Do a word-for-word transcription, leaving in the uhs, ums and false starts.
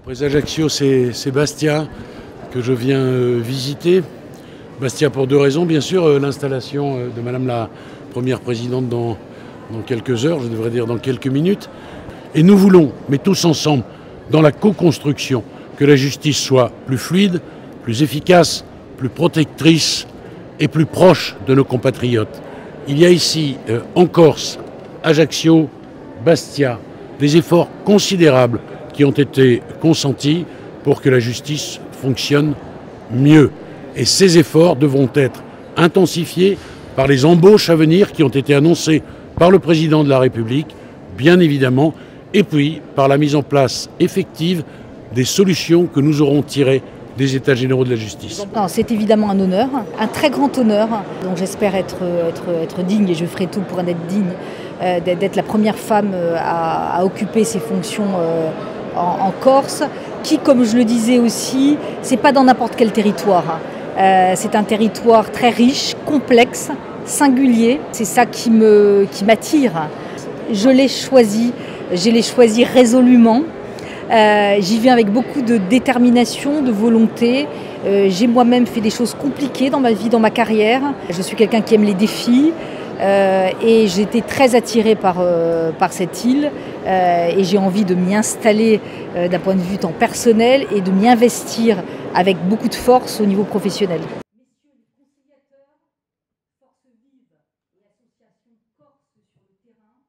Après Ajaccio, c'est Bastia que je viens euh, visiter. Bastia pour deux raisons, bien sûr, euh, l'installation euh, de Madame la Première Présidente dans, dans quelques heures, je devrais dire dans quelques minutes. Et nous voulons, mais tous ensemble, dans la co-construction, que la justice soit plus fluide, plus efficace, plus protectrice et plus proche de nos compatriotes. Il y a ici, euh, en Corse, Ajaccio, Bastia, des efforts considérables qui ont été consentis pour que la justice fonctionne mieux. Et ces efforts devront être intensifiés par les embauches à venir qui ont été annoncées par le président de la République, bien évidemment, et puis par la mise en place effective des solutions que nous aurons tirées des États généraux de la justice. C'est évidemment un honneur, un très grand honneur, dont j'espère être, être, être digne, et je ferai tout pour en être digne, euh, d'être la première femme à, à occuper ces fonctions euh, en, en Corse, qui, comme je le disais aussi, c'est pas dans n'importe quel territoire. Euh, c'est un territoire très riche, complexe, singulier. C'est ça qui me, qui m'attire. Je l'ai choisi, je l'ai choisi résolument. Euh, J'y viens avec beaucoup de détermination, de volonté. Euh, J'ai moi-même fait des choses compliquées dans ma vie, dans ma carrière. Je suis quelqu'un qui aime les défis euh, et j'ai été très attirée par, euh, par cette île euh, et j'ai envie de m'y installer euh, d'un point de vue tant personnel et de m'y investir avec beaucoup de force au niveau professionnel.